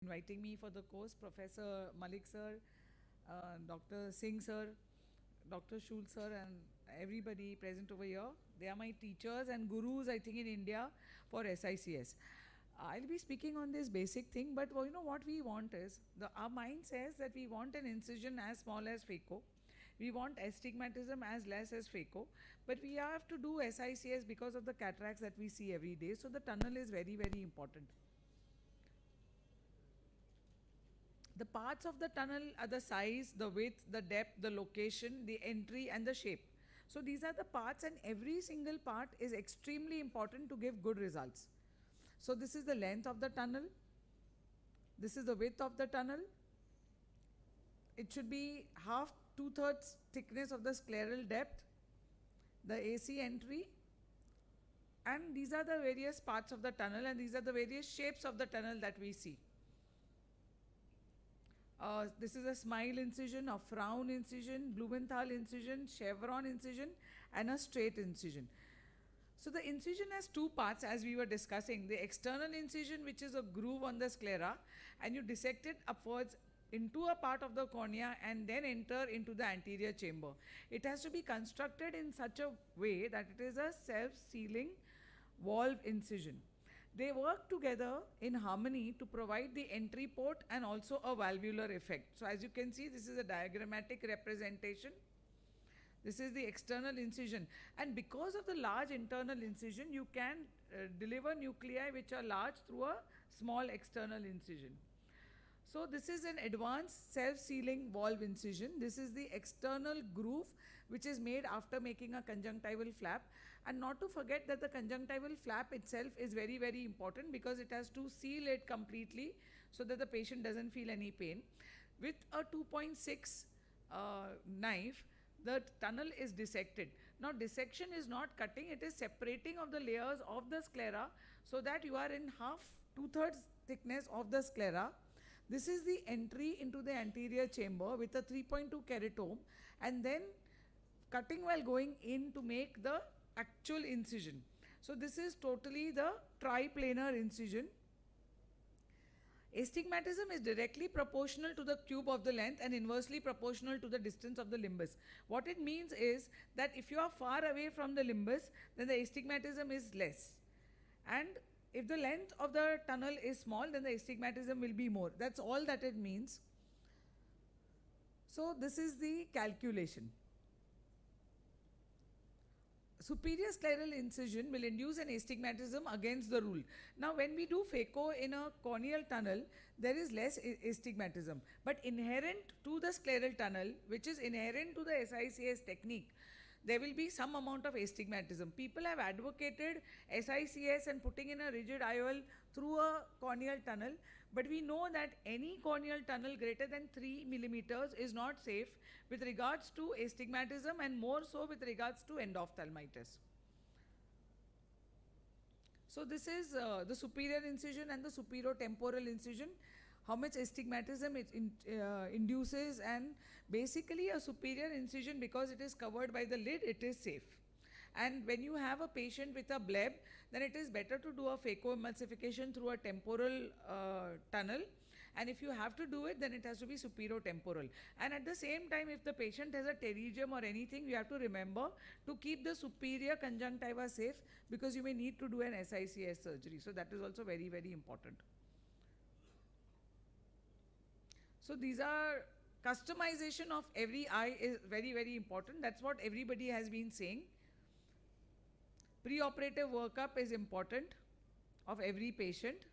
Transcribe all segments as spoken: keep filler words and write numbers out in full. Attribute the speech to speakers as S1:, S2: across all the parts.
S1: inviting me for the course, Professor Malik sir, uh, Doctor Singh sir, Doctor Shul sir, and everybody present over here. They are my teachers and gurus, I think, in India for S I C S. I'll be speaking on this basic thing, but well, you know what we want is, the, our mind says that we want an incision as small as phaco. We want astigmatism as less as phaco, but we have to do S I C S because of the cataracts that we see every day. So the tunnel is very, very important. The parts of the tunnel are the size, the width, the depth, the location, the entry, and the shape. So these are the parts, and every single part is extremely important to give good results. So this is the length of the tunnel. This is the width of the tunnel. It should be half, two-thirds thickness of the scleral depth, the A C entry, and these are the various parts of the tunnel, and these are the various shapes of the tunnel that we see. Uh, this is a smile incision, a frown incision, Blumenthal incision, chevron incision, and a straight incision. So the incision has two parts, as we were discussing. The external incision, which is a groove on the sclera, and you dissect it upwards into a part of the cornea and then enter into the anterior chamber. It has to be constructed in such a way that it is a self-sealing valve incision. They work together in harmony to provide the entry port and also a valvular effect. So as you can see, this is a diagrammatic representation. This is the external incision, and because of the large internal incision, you can uh, deliver nuclei which are large through a small external incision. So this is an advanced self-sealing valve incision. This is the external groove which is made after making a conjunctival flap. And not to forget that the conjunctival flap itself is very, very important, because it has to seal it completely so that the patient doesn't feel any pain. With a two point six uh, knife, the tunnel is dissected. Now dissection is not cutting, it is separating of the layers of the sclera so that you are in half, two-thirds thickness of the sclera. This is the entry into the anterior chamber with a three point two keratome, and then cutting while going in to make the actual incision. So this is totally the triplanar incision. Astigmatism is directly proportional to the cube of the length and inversely proportional to the distance of the limbus. What it means is that if you are far away from the limbus, then the astigmatism is less. And if the length of the tunnel is small, then the astigmatism will be more. That's all that it means. So this is the calculation. Superior scleral incision will induce an astigmatism against the rule. Now when we do phaco in a corneal tunnel, there is less astigmatism. But inherent to the scleral tunnel, which is inherent to the S I C S technique, there will be some amount of astigmatism. People have advocated S I C S and putting in a rigid I O L through a corneal tunnel, but we know that any corneal tunnel greater than three millimeters is not safe with regards to astigmatism, and more so with regards to endophthalmitis. So this is uh, the superior incision and the superior-temporal incision, how much astigmatism it in, uh, induces, and basically a superior incision, because it is covered by the lid, it is safe. And when you have a patient with a bleb, then it is better to do a phacoemulsification through a temporal uh, tunnel. And if you have to do it, then it has to be superior-temporal. And at the same time, if the patient has a pterygium or anything, you have to remember to keep the superior conjunctiva safe, because you may need to do an S I C S surgery. So that is also very, very important. So these are, customization of every eye is very, very important. That's what everybody has been saying. Preoperative workup is important of every patient.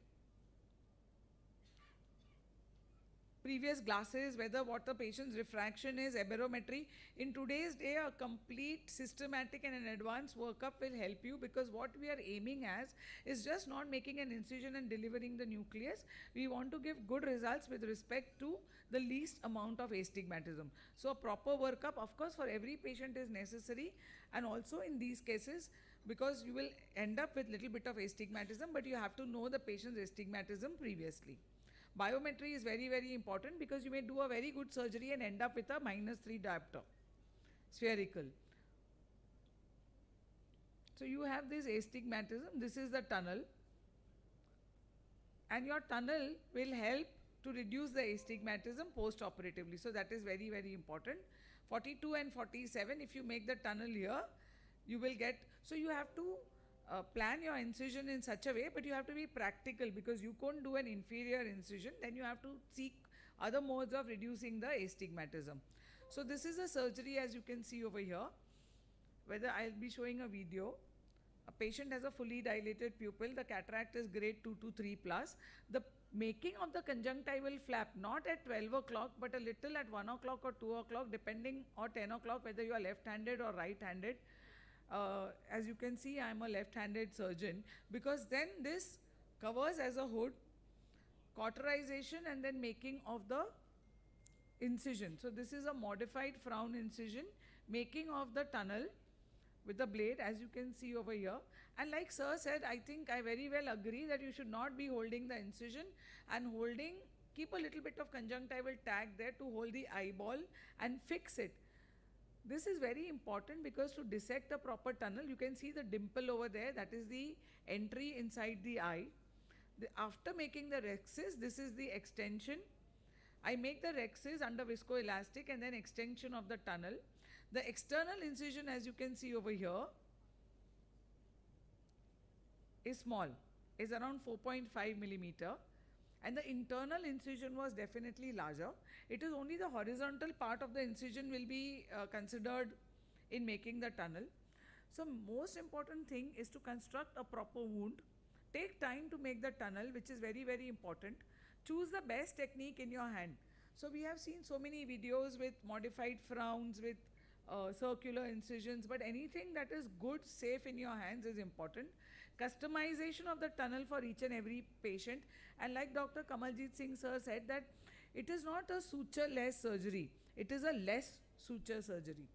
S1: Previous glasses, whether what the patient's refraction is, aberrometry. In today's day, a complete systematic and an advanced workup will help you, because what we are aiming as is just not making an incision and delivering the nucleus. We want to give good results with respect to the least amount of astigmatism. So a proper workup, of course, for every patient is necessary, and also in these cases, because you will end up with little bit of astigmatism, but you have to know the patient's astigmatism previously. Biometry is very, very important, because you may do a very good surgery and end up with a minus three diopter, spherical. So you have this astigmatism, this is the tunnel, and your tunnel will help to reduce the astigmatism post-operatively. So that is very, very important. forty-two and forty-seven, if you make the tunnel here, you will get, so you have to uh, plan your incision in such a way, but you have to be practical because you can't do an inferior incision, then you have to seek other modes of reducing the astigmatism. So this is a surgery as you can see over here, whether I'll be showing a video. A patient has a fully dilated pupil, the cataract is grade two to three plus. The making of the conjunctival flap, not at twelve o'clock, but a little at one o'clock or two o'clock, depending, or ten o'clock, whether you are left-handed or right-handed. Uh, as you can see, I am a left-handed surgeon, because then this covers as a hood, cauterization and then making of the incision. So this is a modified frown incision, making of the tunnel with the blade, as you can see over here. And like sir said, I think I very well agree that you should not be holding the incision and holding, keep a little bit of conjunctival tag there to hold the eyeball and fix it. This is very important because to dissect a proper tunnel, you can see the dimple over there, that is the entry inside the eye. The, after making the rhexis, this is the extension. I make the rhexis under viscoelastic and then extension of the tunnel. The external incision, as you can see over here, is small, is around four point five millimeter, and the internal incision was definitely larger. It is only the horizontal part of the incision will be uh, considered in making the tunnel. So most important thing is to construct a proper wound. Take time to make the tunnel, which is very, very important. Choose the best technique in your hand. So we have seen so many videos with modified frowns, with uh, circular incisions, but anything that is good, safe in your hands is important. Customization of the tunnel for each and every patient. And like Doctor Kamaljeet Singh sir said, that it is not a suture-less surgery. It is a less suture surgery.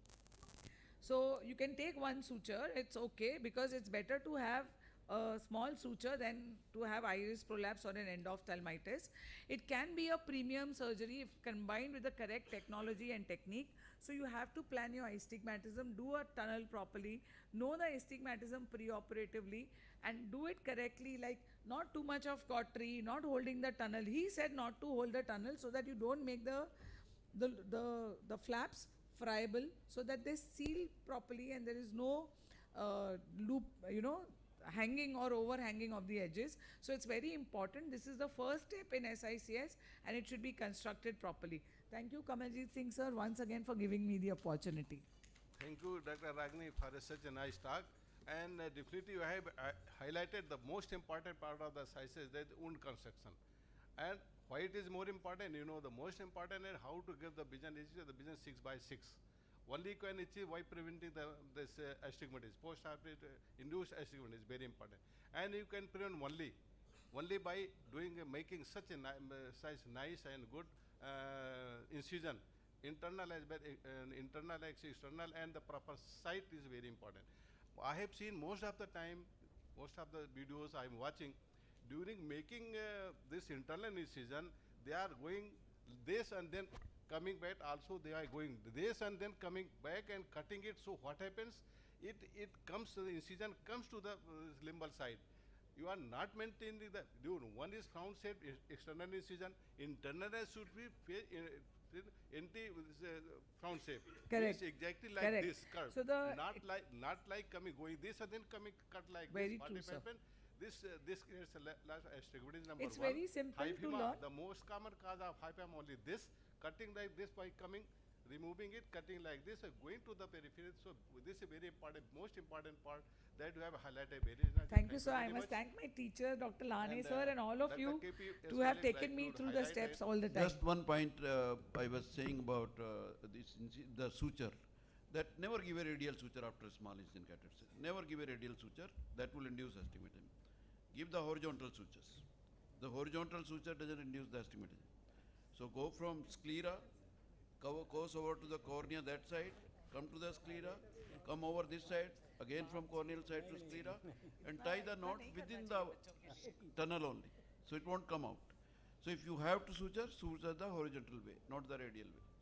S1: So you can take one suture, it's okay, because it's better to have a small suture than to have iris prolapse or an endophthalmitis. It can be a premium surgery if combined with the correct technology and technique. So you have to plan your astigmatism, do a tunnel properly, know the astigmatism pre-operatively, and do it correctly, like not too much of cautery, not holding the tunnel. He said not to hold the tunnel so that you don't make the, the, the, the flaps friable, so that they seal properly and there is no uh, loop, you know, hanging or overhanging of the edges. So it's very important. This is the first step in S I C S and it should be constructed properly. Thank you, Kamaljeet Singh sir, once again for giving me the opportunity.
S2: Thank you, Doctor Ragini, for such a nice talk. And uh, definitely you have uh, highlighted the most important part of the S I C S, that wound construction. And why it is more important, you know, the most important is how to give the vision, is the vision six by six. Only can achieve by preventing the, this uh, astigmatism. Post-operative uh, induced astigmatism is very important. And you can prevent only, only by doing, uh, making such a ni uh, such nice and good uh, incision, internal as well, uh, internal as external, and the proper site is very important. I have seen most of the time, most of the videos I am watching, during making uh, this internal incision, they are going this and then coming back, also they are going this and then coming back and cutting it. So what happens? It it comes to the incision, comes to the uh, limbal side. You are not maintaining the, dude, one is frown shape, external incision, internal should be anti uh, frown shape.
S1: Correct.
S2: It's exactly like
S1: Correct.
S2: this curve.
S1: So the
S2: not like not like coming going this and then coming cut like
S1: very
S2: this. What
S1: true,
S2: if
S1: sir.
S2: happen? This uh, this creates a last astigmatism number
S1: It's
S2: one.
S1: very simple to
S2: Hyphema,
S1: learn.
S2: the most common cause of hyphema only this, cutting like this by coming, removing it, cutting like this, uh, going to the periphery. So this is a very important, most important part that you have highlighted very nice.
S1: Thank you, sir. I
S2: very
S1: must
S2: much.
S1: thank my teacher, Doctor Lane
S2: And,
S1: sir,
S2: uh,
S1: and all of
S2: Doctor
S1: you
S2: K P
S1: to have
S2: Eswali
S1: taken
S2: like
S1: me
S2: to
S1: through the
S2: highlight
S1: steps
S2: it.
S1: all the time.
S3: Just one point uh, I was saying about uh, this inci- the suture, that never give a radial suture after small incision cataract. Never give a radial suture, that will induce astigmatism. Give the horizontal sutures. The horizontal suture doesn't induce the astigmatism. So go from sclera, cover, goes over to the cornea that side, come to the sclera, come over this side, again from corneal side to sclera, and tie the knot within the tunnel only. So it won't come out. So if you have to suture, suture the horizontal way, not the radial way.